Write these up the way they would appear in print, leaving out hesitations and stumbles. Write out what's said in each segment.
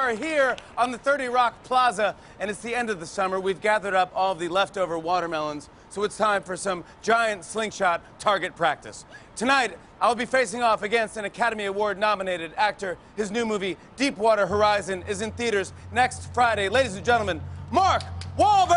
are here on the 30 Rock Plaza, and it's the end of the summer. We've gathered up all of the leftover watermelons, so it's time for some giant slingshot target practice. Tonight, I'll be facing off against an Academy Award-nominated actor. His new movie, Deepwater Horizon, is in theaters next Friday. Ladies and gentlemen, Mark Wahlberg!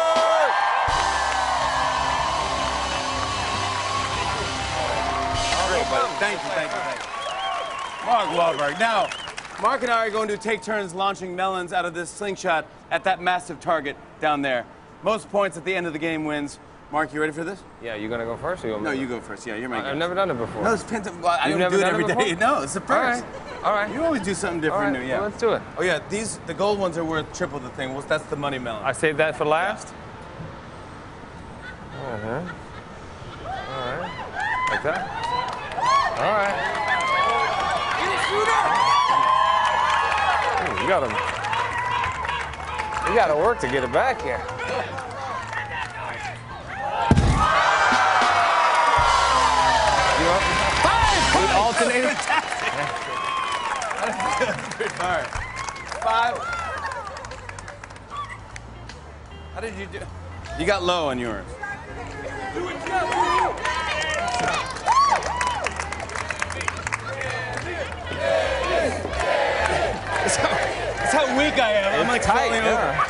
Thank you. Mark Wahlberg. Now, Mark and I are going to take turns launching melons out of this slingshot at that massive target down there. Most points at the end of the game wins. Mark, you ready for this? Yeah, you gonna go first or you want me? No, you go first. Yeah, you're my guest. I've never done it before. No, it's well, I don't do it every day. No, it's the first. All right. You always do something different new, yeah. Well, let's do it. Oh, yeah, the gold ones are worth triple the thing. Well, that's the money melon. I saved that for last? Yeah. All right. Like that? All right. Ooh, you gotta work to get it back here. Alternator. All right. 5. How did you do? You got low on yours. That's how weak I am. I'm like tight. Yeah.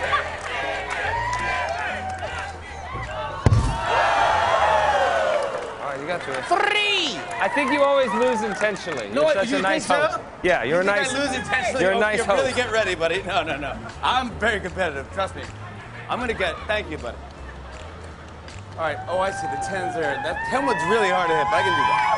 You got to 3. I think you always lose intentionally. No, you're such a nice host. So? Yeah, you're a nice. I lose intentionally. You're a nice host. Really get ready, buddy. No. I'm very competitive. Trust me. I'm gonna get. Thank you, buddy. All right. Oh, I see. The 10s there. That 10 one's really hard to hit, but I can do that.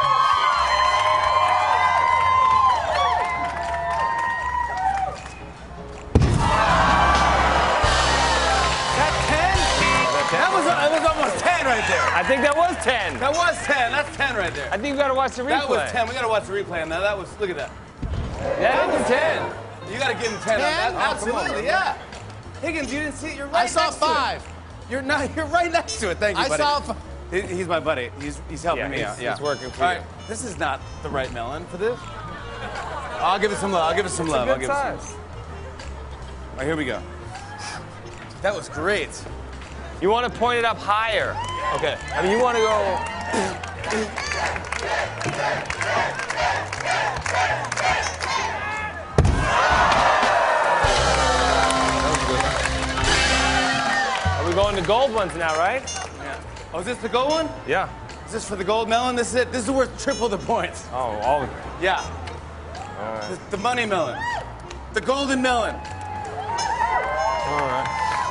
That was almost 10 right there. I think that was 10. That was 10. That's 10 right there. I think we gotta watch the replay. That was 10. We gotta watch the replay on that. That was, look at that. That was 10. You gotta give him 10 on that. Absolutely, yeah. Higgins, you didn't see it. You're right next to it. I saw 5. You're right next to it. Thank you, buddy. I saw 5. He's my buddy. He's helping me out. He's working for All you. right, this is not the right melon for this. I'll give it some love. It's a good size. All right, here we go. That was great. You want to point it up higher. Okay. I mean, you want to go. Are we going to gold ones now, right? Yeah. Oh, is this the gold one? Yeah. Is this for the gold melon? This is it. This is worth triple the points. Oh, all of it. Yeah. All right. The money melon. The golden melon. All right.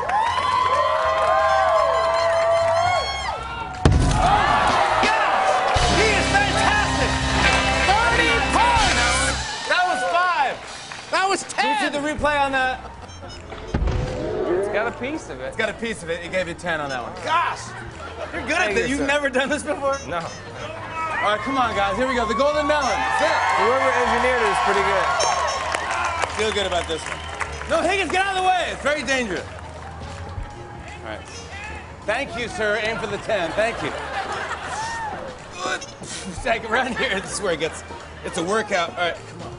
That was 10! Did you see the replay on that? It's got a piece of it. It's got a piece of it. It gave you 10 on that one. Gosh! You're good at this. You've sir. Never done this before? No. All right, come on, guys. Here we go. The golden melon. That's it. Whoever engineered it is pretty good. Feel good about this one. No, Higgins, get out of the way. It's very dangerous. All right. Thank you, sir. Aim for the 10. Thank you. Good. Take it around here. This is where it gets... It's a workout. All right, come on.